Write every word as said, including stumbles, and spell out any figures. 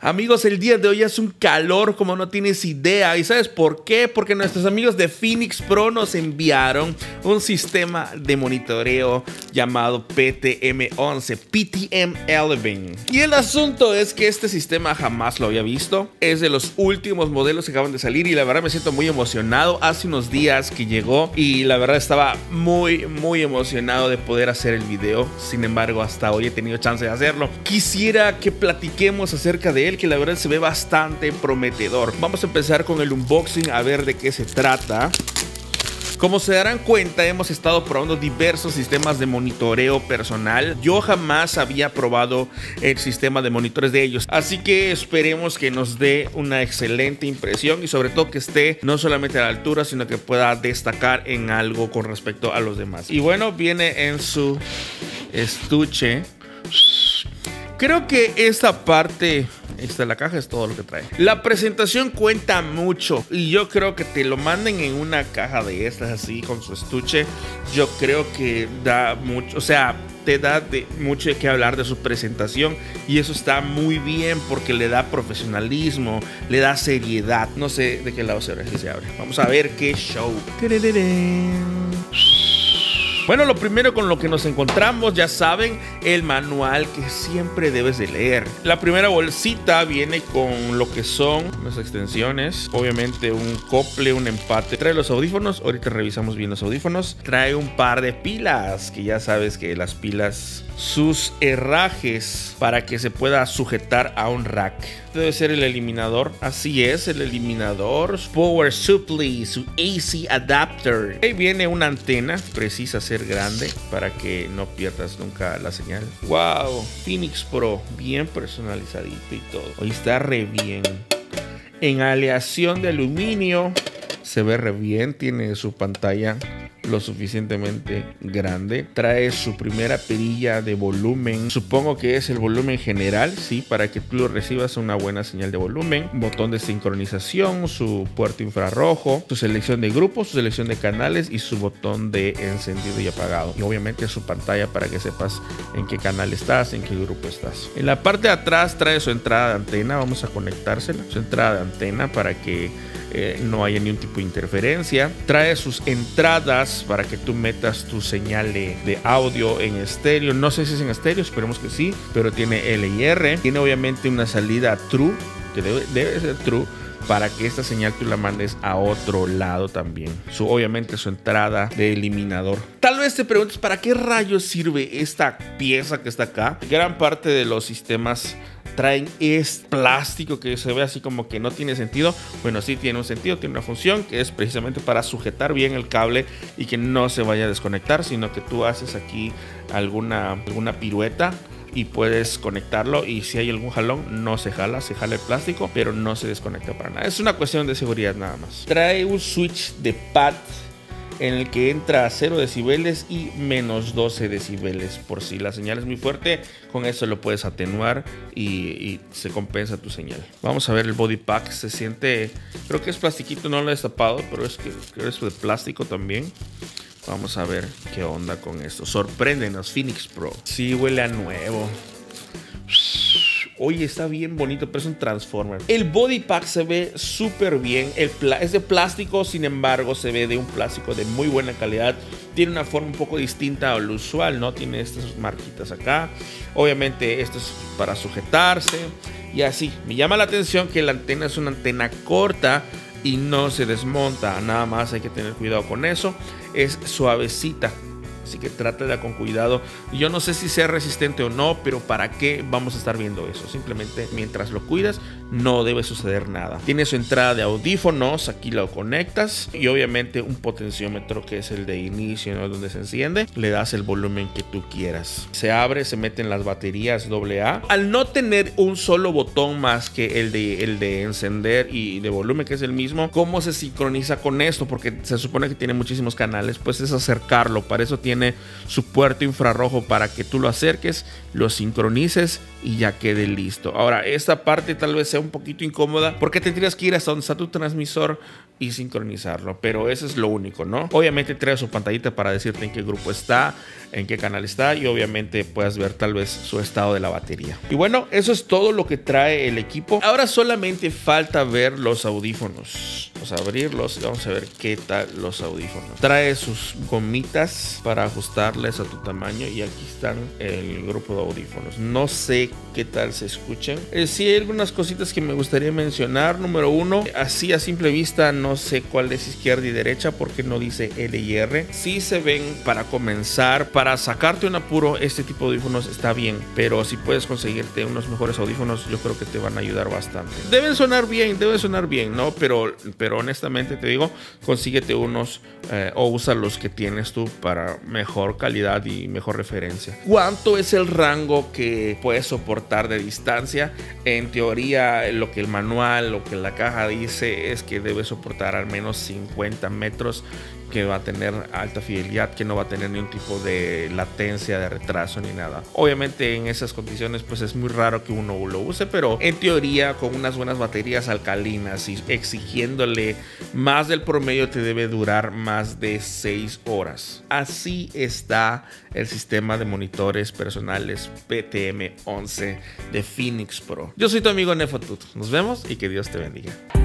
Amigos, el día de hoy es un calor como no tienes idea. ¿Y sabes por qué? Porque nuestros amigos de Phoenix Pro nos enviaron un sistema de monitoreo llamado P T M once, P T M once. Y el asunto es que este sistema jamás lo había visto. Es de los últimos modelos que acaban de salir y la verdad me siento muy emocionado. Hace unos días que llegó y la verdad estaba muy, muy emocionado de poder hacer el video. Sin embargo, hasta hoy he tenido chance de hacerlo. Quisiera que platiquemos acerca de él, que la verdad se ve bastante prometedor. Vamos a empezar con el unboxing a ver de qué se trata. Como se darán cuenta, hemos estado probando diversos sistemas de monitoreo personal. Yo jamás había probado el sistema de monitores de ellos, así que esperemos que nos dé una excelente impresión y sobre todo que esté no solamente a la altura, sino que pueda destacar en algo con respecto a los demás. Y bueno, viene en su estuche. Creo que esta parte, esta la caja es todo lo que trae. La presentación cuenta mucho y yo creo que te lo manden en una caja de estas así con su estuche. Yo creo que da mucho, o sea, te da de mucho de qué hablar de su presentación y eso está muy bien porque le da profesionalismo, le da seriedad. No sé de qué lado se abre, si se abre. Vamos a ver qué show. Bueno, lo primero con lo que nos encontramos, ya saben, el manual que siempre debes de leer. La primera bolsita viene con lo que son las extensiones, obviamente un cople, un empate. Trae los audífonos, ahorita revisamos bien los audífonos. Trae un par de pilas, que ya sabes que las pilas, sus herrajes para que se pueda sujetar a un rack. Debe ser el eliminador, así es, el eliminador. Power Supply, su A C adapter. Ahí viene una antena, precisa ser grande para que no pierdas nunca la señal. Wow, Phoenix Pro, bien personalizadito y todo. Hoy está re bien. En aleación de aluminio, se ve re bien, tiene su pantalla lo suficientemente grande. Trae su primera perilla de volumen. Supongo que es el volumen general, sí, para que tú lo recibas una buena señal de volumen. Botón de sincronización, su puerto infrarrojo, su selección de grupos, su selección de canales y su botón de encendido y apagado. Y obviamente su pantalla para que sepas en qué canal estás, en qué grupo estás. En la parte de atrás trae su entrada de antena. Vamos a conectársela. Su entrada de antena para que Eh, no haya ningún tipo de interferencia. Trae sus entradas para que tú metas tu señal de, de audio en estéreo. No sé si es en estéreo, esperemos que sí, pero tiene L y R. Tiene obviamente una salida true, que debe, debe ser true, para que esta señal tú la mandes a otro lado también. Su, obviamente su entrada de eliminador. Tal vez te preguntes, ¿para qué rayos sirve esta pieza que está acá? Gran parte de los sistemas traen este plástico que se ve así como que no tiene sentido. Bueno, sí tiene un sentido, tiene una función que es precisamente para sujetar bien el cable y que no se vaya a desconectar, sino que tú haces aquí alguna, alguna pirueta y puedes conectarlo y si hay algún jalón no se jala, se jala el plástico, pero no se desconecta para nada. Es una cuestión de seguridad nada más. Trae un switch de pad en el que entra a cero decibeles y menos doce decibeles. Por si la señal es muy fuerte, con eso lo puedes atenuar y, y se compensa tu señal. Vamos a ver el body pack. Se siente, creo que es plastiquito, no lo he destapado, pero es que creo que es de plástico también. Vamos a ver qué onda con esto. Sorpréndenos, Phoenix Pro. Sí, huele a nuevo. Oye, está bien bonito, pero es un Transformer. El body pack se ve súper bien. El es de plástico, sin embargo, se ve de un plástico de muy buena calidad. Tiene una forma un poco distinta a lo usual, ¿no? Tiene estas marquitas acá. Obviamente, esto es para sujetarse. Y así, me llama la atención que la antena es una antena corta y no se desmonta. Nada más hay que tener cuidado con eso. Es suavecita. Así que trátela con cuidado. Yo no sé si sea resistente o no, pero ¿para qué vamos a estar viendo eso? Simplemente mientras lo cuidas no debe suceder nada. Tiene su entrada de audífonos, aquí lo conectas y obviamente un potenciómetro que es el de inicio, ¿no? Donde se enciende, le das el volumen que tú quieras. Se abre, se meten las baterías doble A. Al no tener un solo botón más que el de, el de encender y de volumen, que es el mismo, ¿cómo se sincroniza con esto? Porque se supone que tiene muchísimos canales, pues es acercarlo. Para eso tiene tiene su puerto infrarrojo para que tú lo acerques, lo sincronices y ya quede listo. Ahora, esta parte tal vez sea un poquito incómoda porque tendrías que ir hasta donde está tu transmisor y sincronizarlo, pero eso es lo único, ¿no? Obviamente trae su pantallita para decirte en qué grupo está, en qué canal está, y obviamente puedes ver tal vez su estado de la batería. Y bueno, eso es todo lo que trae el equipo. Ahora solamente falta ver los audífonos. Vamos a abrirlos y vamos a ver qué tal los audífonos. Trae sus gomitas para ajustarles a tu tamaño, y aquí están el grupo de audífonos. No sé qué tal se escuchen. Eh, sí hay algunas cositas que me gustaría mencionar. Número uno, así a simple vista no sé cuál es izquierda y derecha porque no dice L y R. Sí se ven para comenzar. Para sacarte un apuro, este tipo de audífonos está bien, pero si puedes conseguirte unos mejores audífonos, yo creo que te van a ayudar bastante. Deben sonar bien, deben sonar bien, ¿no? Pero, pero honestamente te digo, consíguete unos eh, o usa los que tienes tú para mejor calidad y mejor referencia. ¿Cuánto es el rango que puedes soportar de distancia? En teoría, lo que el manual, lo que la caja dice es que debe soportar al menos cincuenta metros, que va a tener alta fidelidad, que no va a tener ningún tipo de latencia, de retraso ni nada. Obviamente en esas condiciones pues es muy raro que uno lo use, pero en teoría con unas buenas baterías alcalinas y exigiéndole más del promedio te debe durar más de seis horas. Así está el sistema de monitores personales P T M once de Phoenix Pro. Yo soy tu amigo Nefotut. Nos vemos y que Dios te bendiga.